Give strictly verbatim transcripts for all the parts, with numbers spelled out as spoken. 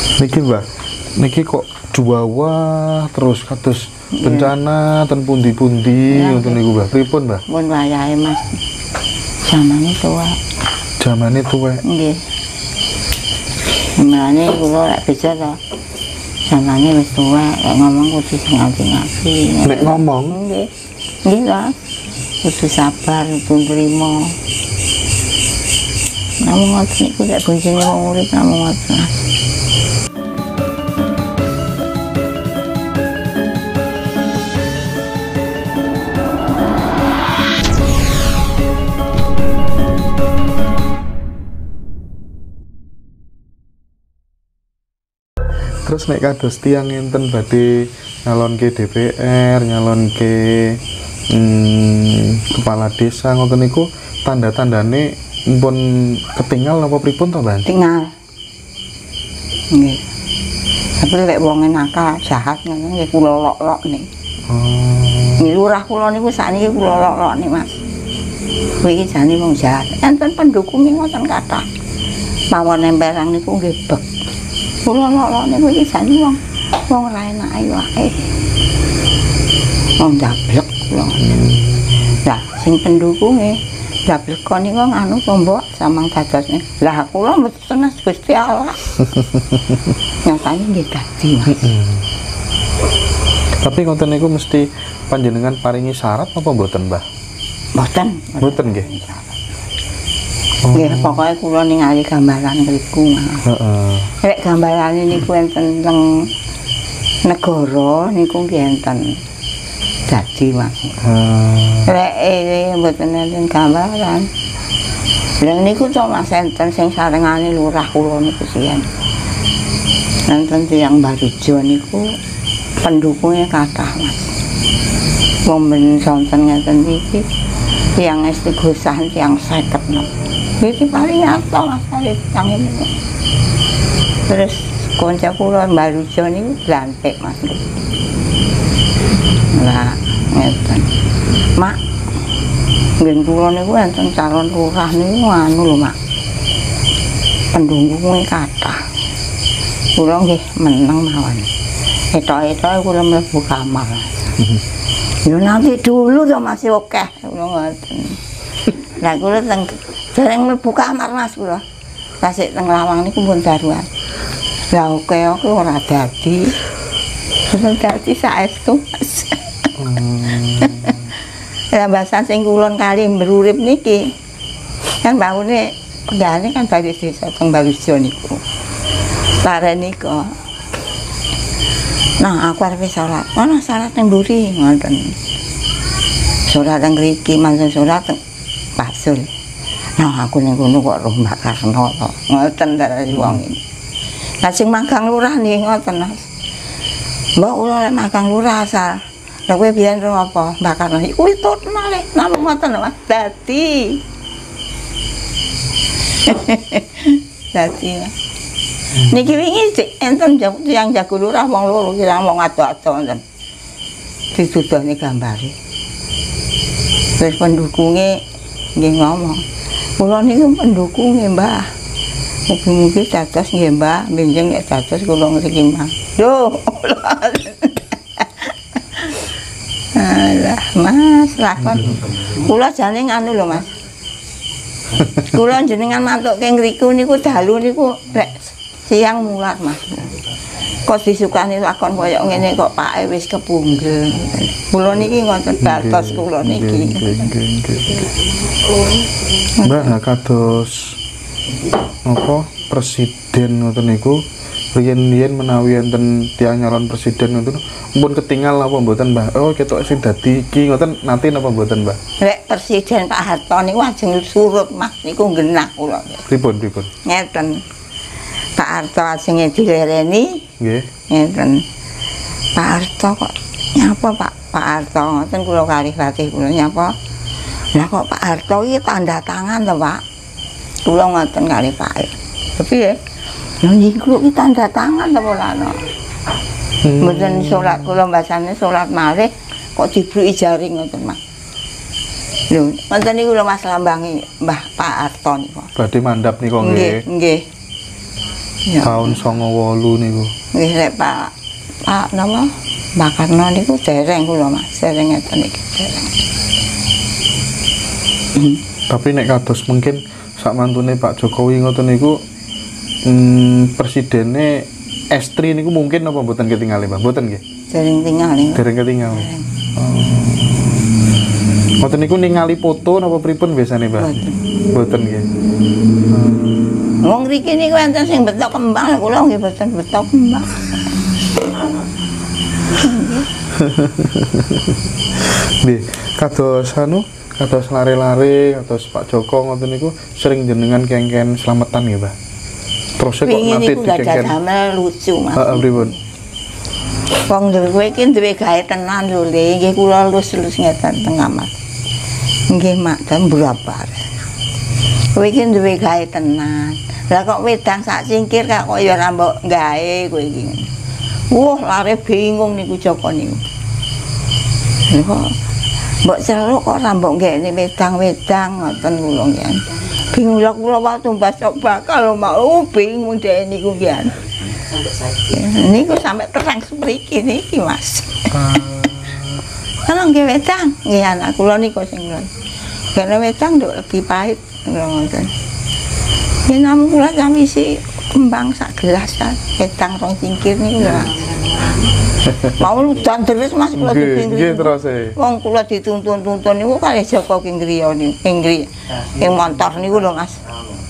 Niki Mbah, niki kok juwawa terus kados bencana ten pundi-pundi ngoten niku Mbah. Pripun Mbah? Mun wayahe Mas. Zamane tuwek. Zamane tuwek. Nggih. Mulane kula lek bisa to. Zamane wis tuwek, lek ngomong kudu sing ati-ati. Nek ngomong nggih. Nggih lah. Kudu sabar, kudu nrimo. Namung ngoten niku lek boncenge wong urip namung ngoten. Terus nek kados tiyang enten badhe nyalonke D P R, nyalonke hmm, kepala desa ngoten niku tanda-tandane pun ketinggal apa pripun to, Mbak? Tinggal. Nggih. Tapi lek wong nakal jahat ngono nggih kula lok-lok nih. Oh. Nggih lurah kula niku sakniki kula lok-lok nih, Mas. Kuwi iki jane wong jahat. Enten pendukunge ngoten kathah. Mawon nemperang niku nggih bek. Kula lok-lok niku iki jane wong wong ora enake wae. Wong dablek kula. Lah sing pendukunge dablek kon niku nganu tombok samang dadosne. Lah kula mboten Gusti Allah. Nyatane nggih dadi. Tapi ngoten niku mesti panjenengan paringi syarat apa mboten, Mbah? Mboten. Mboten nggih. Nggih, pokoke kula ningali gambaran mriku. Heeh. Lek gambarane niku enten teng negara niku nggih enten dadi, Mas. Hmm. Lek eh mboten enten gambaran. Lha niku to Mas enten sing sarengane lurah kula niku siyen. Enten tiyang Barujo niku pendukungnya kathah, Mas. Wong ben sonten ngeten iki tiyang istighosah tiyang seket. Iki paling nyata Mas kali tiyang niku. Terus kanca kula Barujo niku lantik Mas. Lah ngeten. Mak ngen kula niku enten calon lurah niku anu lho, Mak. Pendukungnya kathah. Kula nggih meneng mawon. Etok-etok kula mlebu kamar. Yo nanti dulu to masih akeh kula ngoten. Lah kula teng dereng mlebu kamar Mas kula. Kasih teng lawang niku pun daruan. Lah oke aku ora dadi. Ora dadi saestu Mas. Lah bahasa sing kulon kali berurip niki. Kan bangunnya pegane kan dari desa teng Barujo niku. Pareni kok. Nah, aku arep salat. Ana salat nang mburi ngoten. Salat nang mriki, manjen salat teng Pasul. Nah, aku ning kono kok roh Mbak Karno to. Ngoten dari wong iki. Lah sing magang lurah nih ngoten, Mas. Mbak kula lek magang lurah asal. Lah kowe biyen roh apa? Mbak Karno iki kuwi tut malih. Namung ngoten lho, Mas. Dadi. Dadi. Niki wingi enten yang jago lurah wong loro kirang wong ado-ado enten. Dituduhne gambare. Terus pendukungnya nggih ngomong, kula niku pendukunge, Mbah. Mugi-mugi dados nggih, Mbah, benjing nek dados kula ngriki, Mbah. Lho. Alah, Mas, lakon. Kula jane nganu lho, Mas. Kula jenengan mantuke ngriku niku dalu niku rek siang mulat Mas. Kok disukani lakon koyo ngene kok pake wis kepunggel. Kula niki ngoten batos kula niki. Mbak kados apa presiden ngoten niku riyen-riyen menawi enten tiyang nyalon presiden ngoten pun ketinggal apa mboten, Mbah? Oh, ketok sing dadi iki ngoten nanti napa mboten, Mbah? Lek presiden Pak Harto niku ajeng surut Mas niku genah kula. Pripun pripun? Ngeten. Pak Harto ajeng dilereni. Nggih. Ngeten. Pak Harto kok nyapa Pak Pak Harto ngoten kula kalih latih kula nyapa. Lah kok Pak Harto iki tanda tangan to, Pak. Kula ngoten kalih Pak. Tapi ya yo niku iki tanda tangan to ora ana. Mboten salat kula mbasane salat malih kok dibruki jaring ngoten, Mas. Lho, ngoten niku lho Mas lambange Mbah Pak Harto niku. Badhe mandhap niku nggih. Nggih, nggih. Ya. Tahun songo wolu niku. Nggih lek Pak Pak napa? Pak Karno niku dereng kula Mas, dereng ngeten iki dereng. Tapi nek kados mungkin sak mantune Pak Jokowi ngoten niku hmm, presidene estri niku mungkin apa mboten ketinggalan Pak? Mboten nggih. Dereng tinggal niku. Dereng ketinggalan. Ngoten niku ningali foto napa pripun biasane, Mbak? Mboten. Mboten nggih. Wong mriki niku enten sing betok kembang, kula nggih mboten betok kembang. Nggih, kados anu, kados lare-lare, kados Pak Joko ngoten niku sering jenengan kengken slametan nggih, Mbak? Terus kok Wingi nate niku gak dikengken. damel lucu, Mas. Heeh, pripun? Wong kowe iki duwe gawe tenan lho, Le. Nggih kula lus-lus ngeten teng kamar. Nggih, Mak, dan berapa? Kowe iki duwe gawe tenan. Lah kok wedang sak cingkir kok ya ora mbok gawe kowe iki. Wah, lare bingung niku Joko niku. Lha kok mbok celuk kok ora mbok ngene wedang-wedang ngoten kula nggih. Bingung lha kula waktu mbasok bakal mau bingung dhek niku nggih. Niku sampai terang sepriki niki Mas. Kalau nggih wedang, nggih anak kula niku sing ngono. Karena wedang nduk legi pahit ngoten. Yen namun kula sami si kembang sak gelas kan, wedang rong cingkir niku lho. Mau ludan terus Mas kula dipinggir. Nggih terus e. Wong kula dituntun-tuntun niku kalih Joko ki ngriya niku, ing ngri. Ing montor niku lho Mas.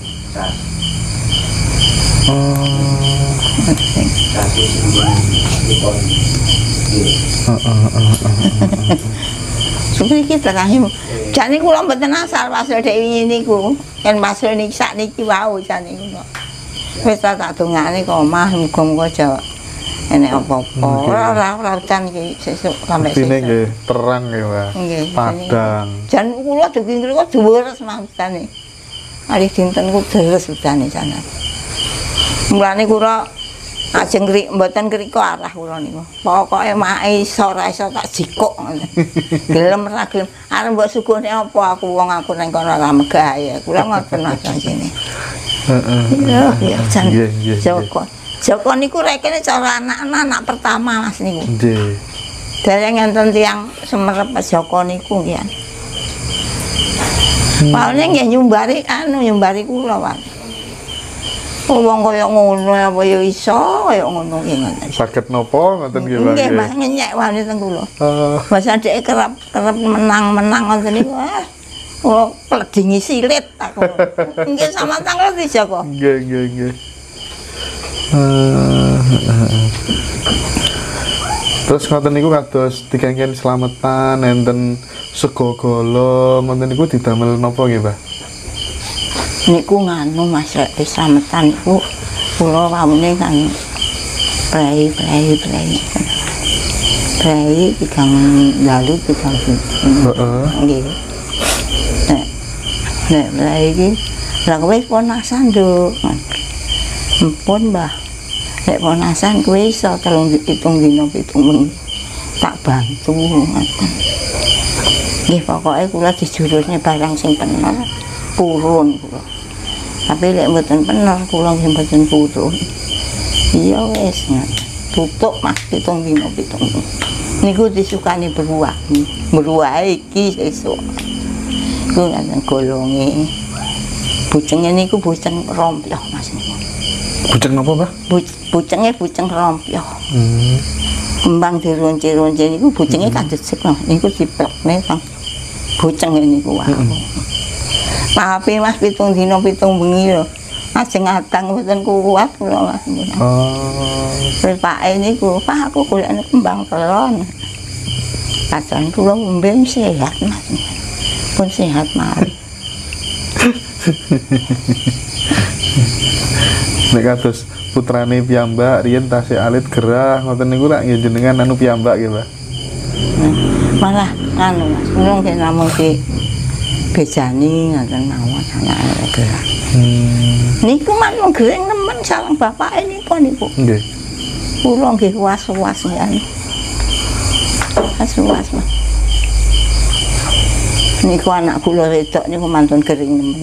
Sepriki terahim. Jane kula mboten asal pasal dek wingi niku. Yen pasal niki sak niki wau jane kula. Wis tak dongane kok omah muga-muga aja enek apa-apa. Ora ora ora udan iki sesuk sampe sesuk. Dene nggih terang ya, Mbak. Nggih. Padang. Jan kula dugi ngriku dhuwures mangkane. Ari dinten ku deres udane jane. Mulane kula ajeng krik mboten kriko arah kula niku. Pokoke mak iso ora iso tak jikuk ngoten. Gelem ora gelem. Arep mbok suguhne apa aku wong aku nang kono ora megah ya. Kula ngoten Mas sini. Heeh. Ya ya jan. Nggih, nggih. Joko. Joko niku rekene cara anak-anak anak pertama Mas niku. Nggih. Dereng enten tiyang semerep Joko niku nggih. Paling nggih nyumbari anu nyumbari kula Pak. Wong kaya ngono apa ya iso kaya ngono nggih ngoten. Saged napa ngoten nggih, Mbak? Nggih, Mas ngenyek wani teng kula. Eh, Mas adeke kerap kerap menang-menang ngoten niku. Ah. Oh, pledingi silit aku. Nggih sama tanggal di Joko. nggih, nggih, nggih. Eh, Terus ngoten niku kados dikengken slametan enten sego golong ngoten niku didamel napa nggih, Mbak? Niku nganu Mas rek slametan niku kula wawune kan prei prei prei. Prei tigang lalu tigang Heeh. nggih. Nek nek prei iki lha kowe ponasan nduk. Ampun, Mbah. Nek ponasan kowe iso telung pitung dina pitung bengi. Tak bantu ngoten. Nggih pokoke kula dijurusne barang sing bener purun kula. Tapi lek mboten bener kula nggih mboten purun. Iya wis tutup Mas pitung dina pitung bengi. Niku disukani beruah. Beruah iki sesuk. Ku ngaten golonge. Bucenge niku buceng rompyoh Mas niku. Buceng napa, Mbak? Bucenge buceng rompyoh. Hmm. Kembang dironce-ronce niku bucenge kadecek lho. Niku diplekne Kang. Bucenge niku wae. Tapi Mas pitung dina pitung bengi lho. Ajeng adang mboten kuat kula Mas. Oh. Terus Pak niku, Pak aku golekane kembang telon. Kacan kula mben sehat Mas. Pun sehat mawon. Nek kados putrane piyambak riyen tasih alit gerah ngoten niku lak nggih jenengan anu piyambak nggih, Mbak. Malah anu Mas, kula nggih namung ki bejani ngoten mawon anake gerah. Hmm. Niku mawon gering nemen sareng bapake niku niku. Nggih. Kula nggih was-was nggih. Was-was Mas. Niku anak kula wedok niku mantun gering nemen.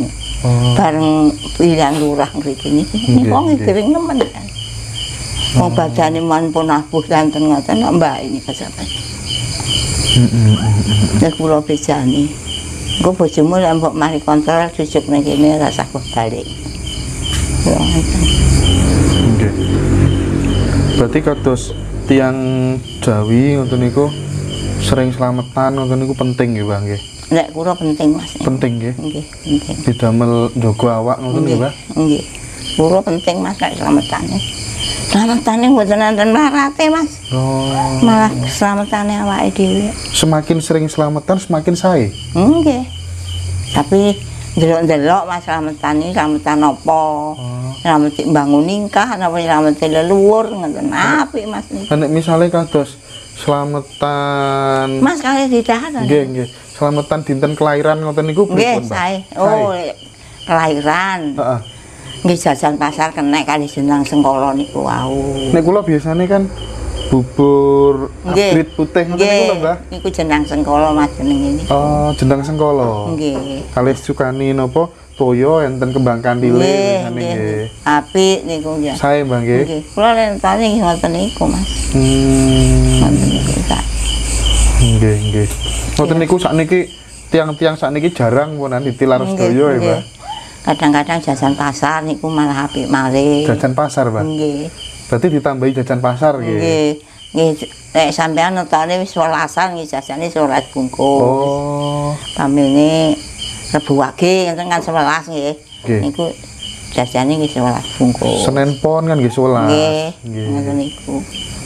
Oh. Bareng pilihan lurah mriki niki. Niku wong gering nemen kan. Wong badane mon pun abuh danten ngoten kok mbak ini kesabat. Heeh. Nek kula bejani. Engko bojomu lek mbok mari kontrol cucuk ning kene rasa kok balik. Ya ngoten. Nggih. Berarti kados tiang Jawi ngoten niku sering slametan ngoten niku penting nggih, Mbah nggih. Nek kula penting Mas. Penting nggih. Nggih, penting. Didamel njaga awak ngoten nggih, Mbah. Nggih. Kula penting Mas nek slametane. Slametane mboten enten larate Mas. Oh. Malah slametane awake dhewe. Semakin sering slametan semakin sae. Nggih. Tapi ndelok-ndelok Mas slametane slametan apa? Slamet mbangun ningkah napa slamet leluhur ngoten apik Mas niki. Nek misale kados slametan Mas kali ditahan. nggih nggih. Slametan dinten kelahiran ngoten niku Nggih, pripun, Mbah? sae. Oh, kelahiran. Heeh. Nggih jajan pasar kenek kali jenang sengkala niku wau. Nek kula biasane kan bubur abrit putih ngoten niku lho, Mbah. Niku jenang sengkala Mas jeneng ini. Oh, jendang sengkala. Nggih. Kalih sukani napa toyo enten kembang kandile Nggih, ngene nggih. nggih. Apik niku ya. Sae, Mbah nggih. Nggih. Kula lentane nggih ngoten niku, Mas. Hmm. Ngoten niku sae. Nggih, nggih. Ngoten niku sakniki tiang-tiang sakniki jarang punan ditilar sedaya ya, Mbah. Kadang-kadang jajan pasar niku malah apik malih. Jajan pasar, Mbah. Nggih. Berarti ditambahi jajan pasar nggih. Nggih. Nggih, nek sampean netone wis welasan nggih jajane sewelas bungkus. Oh. Pamene Rebu Wage enten kan sewelas nggih. Nggih. Niku jajane nggih sewelas bungkus. Senin Pon kan nggih sewelas. Nggih. Ngoten niku.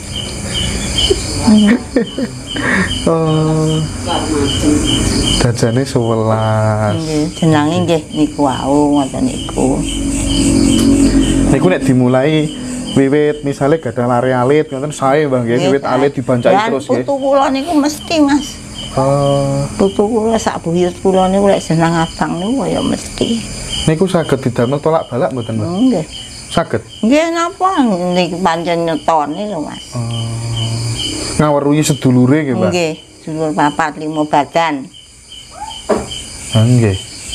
Oh. Jajane sewelas. Nggih, jenenge nggih niku wau ngoten niku. Niku nek dimulai wiwit misale gadah lare alit ngoten sae, Mbah nggih. Wiwit alit dibancaki terus nggih. Putu kula niku mesti, Mas. Oh. Putu kula sak buyut kula niku lek jeneng abang niku ya mesti. Niku saged didamel tolak-balak mboten, Mbah? Nggih. Saged. Nggih napa niku pancen nyetone lho, Mas. Oh. Ngaweruhi sedulure nggih, Mbah? Nggih, sedulur papat lima badan. Ah, nggih.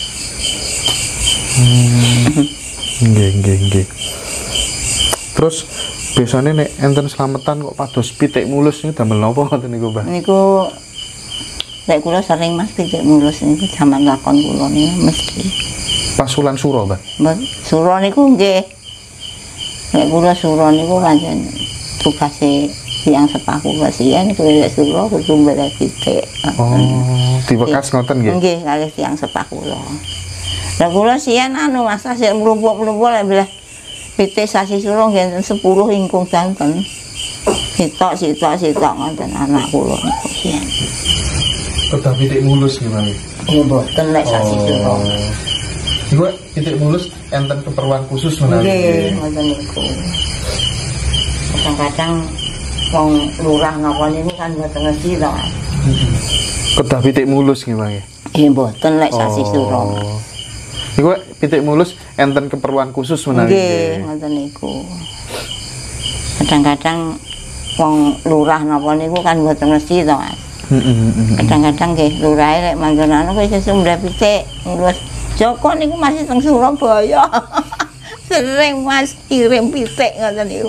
Hmm. Nggih, nggih, nggih. Terus biasanya nek enten slametan kok pados pitik mulus niku damel napa ngoten niku, Mbah? Niku lek kula sering Mas pitik mulus niku jaman lakon kula niku mesti. Pasulan suro, Mbah. Mbak, suro niku nggih. Lek kula suro niku pancen tugase tiyang sepaku kasihan niku lek suro kudu mbeleh pitik. Oh, diwekas ngoten nggih. Nggih, kalih tiyang sepaku kula. Lah kula sian anu Mas sik mlumpuk-mlumpuk lek mbeleh pitik sasi suro nggih sepuluh ingkung danten. Sitok sitok sitok ngoten anak kula niku sian. Kedah pitik mulus nggih, Mbah. Nggih mboten lek sasi suro. Iku pitik mulus enten keperluan khusus menawi. Nggih, ngoten niku. Kadang-kadang wong lurah napa niku kan mboten ngerti to. Kedah pitik mulus nggih, Mbah. Nggih mboten lek sasi suro. Iku pitik mulus enten keperluan khusus menawi. Nggih, ngoten niku. Kadang-kadang wong lurah napa niku kan mboten mesti to, Mas. Heeh. Kadang-kadang nggih lurahe lek manggon anu wis sesuk mbah pitik ngurus Joko niku masih teng Surabaya. Sering Mas kirim pitik ngoten niku.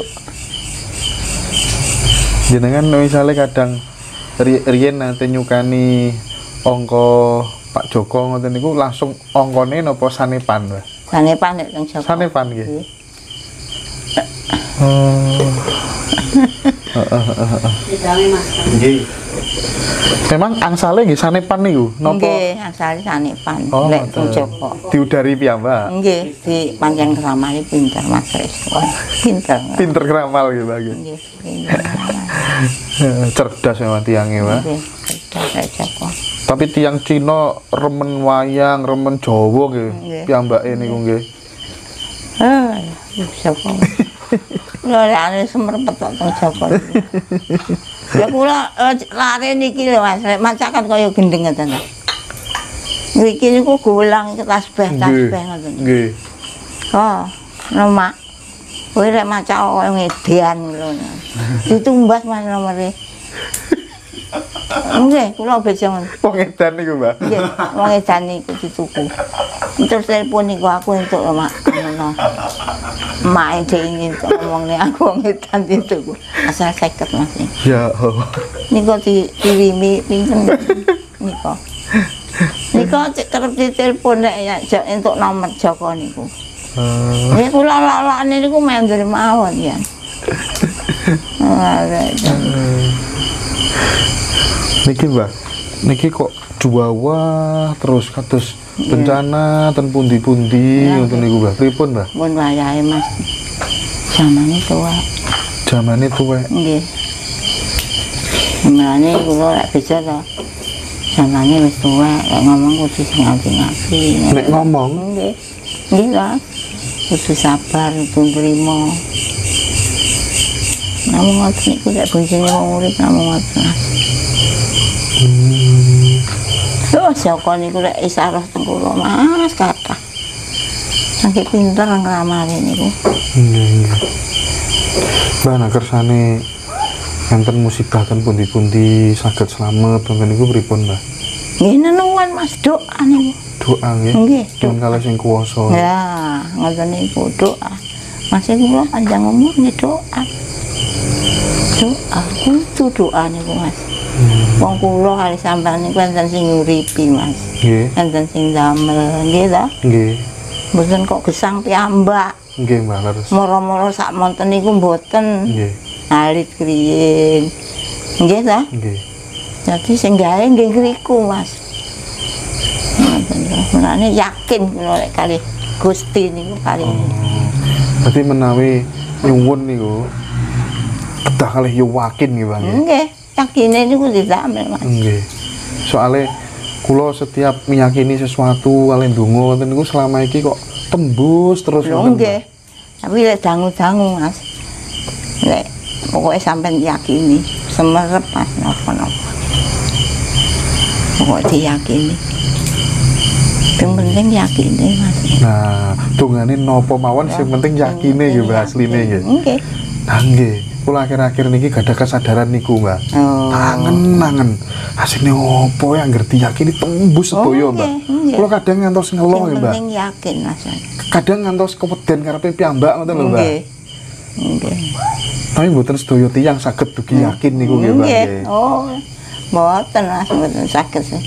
Jenengan misalnya kadang riyen nanti nyukani angka Pak Joko ngoten niku langsung angkane napa sanepan, Mbah? Sanepan nek teng Joko. Sanepan nggih. Oh. Heeh heeh heeh. Nggih. Memang angsale nggih sanepan niku napa? Nggih, asale sanepan Oh, lek teng ngoten. Joko. Diudari piyambak. Nggih, di pancen kramane pinter Mas Resto. Pinter. Pinter kramal nggih, Mbah. nggih. Nggih, pinter. Cerdas memang tiangnya, Mbah. Nggih, pinter Joko. Tapi tiang Cina remen wayang, remen Jawa nggih. Nggih. Piyambake niku nggih. Ah, Joko. Lha ane semerpet kok teng Joko. Ya kula lare niki lho Mas, lek macakan kaya gendeng ngoten ta. Niki niku golang tasbih tasbih ngoten. Nggih. Oh, lemak. Kowe lek maca kaya ngedan lho. Ditumbas Mas nomere. Nggih, kula bejo ngoten. Wong edan niku, Mbah. Nggih, wong edan niku dituku. Terus telepon niku aku entuk lho mak ngono. Mak dingin ngomongne aku ngedan itu. Asal seket Mas. Ya Allah. Niku dikirimi pinten niku. Niku kerep ditelepon nek ya entuk nomor Joko niku. Uh. Niku lala-lalane niku mendur mawon ya. Niki Mbak, niki kok juwawa terus kados bencana ten pundi-pundi ngoten niku Mbak. Pripun Mbak? Pun wayahe Mas. Zamane tuwek. Zamane tuwek. Nggih. Mulane kula lek bicara zamane wis tuwek, lek ngomong kudu sing ati-ati. Nek ngomong nggih. Nggih lah. Kudu sabar, kudu nrimo. Namung ngoten niku lek bojone wong urip namung ngoten. Hmm. Lho Joko niku lek isaroh teng kula Mas kathah. Saking pinter ngramane niku. Nggih, nggih. Mbak nek kersane enten musibah ten pundi-pundi saged slamet wonten niku pripun Mbak? Nggih nenuwun Mas doa niku. Doa nggih. Nggih. Nyuwun kalih sing kuwasa. Ya, ngoten niku doa. Masih kula panjang umur nih doa. Doa, kudu doa niku Mas. Hmm. Wong kula kali sampean niku enten sing nguripi Mas. Nggih. Enten sing damel, nggih ta? Nggih. Mboten kok gesang piyambak. Nggih Mbak leres. Moro-moro sak monten niku mboten. Nggih. Alit kriyen. Nggih ta? Nggih. Jadi sing gawe nggih ngriku Mas. Ngoten lho. Mulane yakin kula lek kali Gusti niku kali. Oh. Berarti menawi nyuwun niku kedah kalih yo yakin nggih Bang. Nggih, yakine niku didamel Mas. Nggih. Soale kula setiap meyakini sesuatu kalih ndonga ngoten niku selama iki kok tembus terus Lho nggih. Tapi lek dangu-dangu Mas. Lek pokoke sampean yakini semerep Mas napa-napa. Pokoke diyakini. Yang penting yakini Mas. Nah, dongane napa mawon sing penting yakine nggih Mbak asline nggih. Nggih. Nah nggih, kula akhir-akhir niki gak ada kesadaran niku Mbak. Oh. Tangen-tangen. Asine opo ya ngerti yakini tembus sedaya Mbak. Kula kadang ngantos ngelo nggih Mbak. Penting yakin Mas. Kadang ngantos keweden karepe piyambak ngoten lho Mbak. Nggih. Nggih. Tapi mboten sedaya tiyang saged dugi yakin niku nggih Mbak. Nggih. Oh. Mboten Mas, mboten saged sih.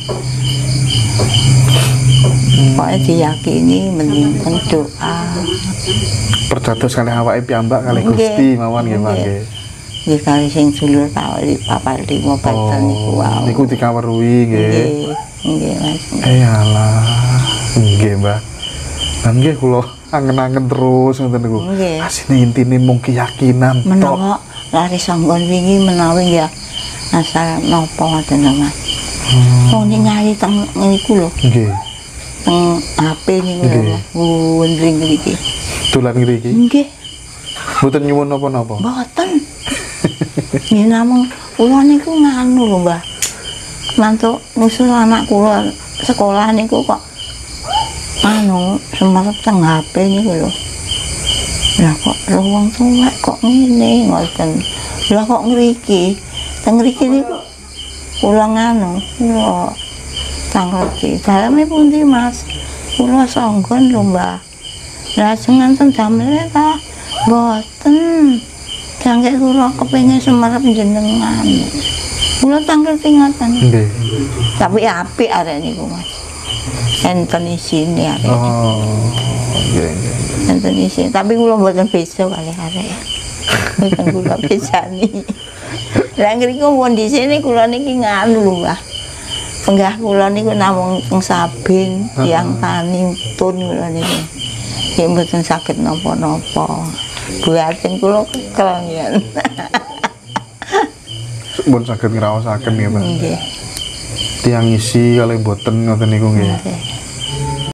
Pokoknya diyakini mendingkan doa. Perdados kalih awake piyambak kalih Gusti mawon nggih Mbak nggih. Nggih kali sing dulur kali papat lima batan niku wae. Niku dikaweruhi nggih. Nggih. Nggih Mas. Eh alah. Nggih Mbak. Lah nggih kula angen-angen terus ngoten niku. Nggih. Asine intine mung keyakinan tok. Menawa lari sanggon wingi menawi ya asal napa ngoten lho Mas. Wong ningali teng niku lho. Nggih. Teng H P niku lho. Wondring mriki. Dolan ngriki. Nggih. Mboten nyuwun napa-napa. Mboten. Nggih namung kula niku nganu lho Mbah. Mantuk nusul anak kula sekolah niku kok anu semerep teng H P niku lho. Lah kok lho wong tuwek kok ngene ngoten. Lah kok ngriki. Teng ngriki niku kula nganu, kula tangreti. Daleme pundi Mas? Kula songgon lho Mbah. Lah jenengan damel ta? Mboten. Jangke kula kepengin semerep jenengan. Kula tangreti ngoten. Nggih. Tapi apik arek niku Mas. Enten isine arek. Oh. Nggih nggih. Enten isine, tapi kula mboten beda kali arek. Mboten kula besani. Lah ngriku pun di sini kula niki nganu lho Mbah. Penggah kula niku namung teng Sabin, tiyang tani utun kula niki. Nggih mboten saged napa-napa. Buatin kula kekel. Pun saged ngraosaken nggih Mbak. Nggih. Tiang isi kalih boten ngoten niku nggih. Nggih.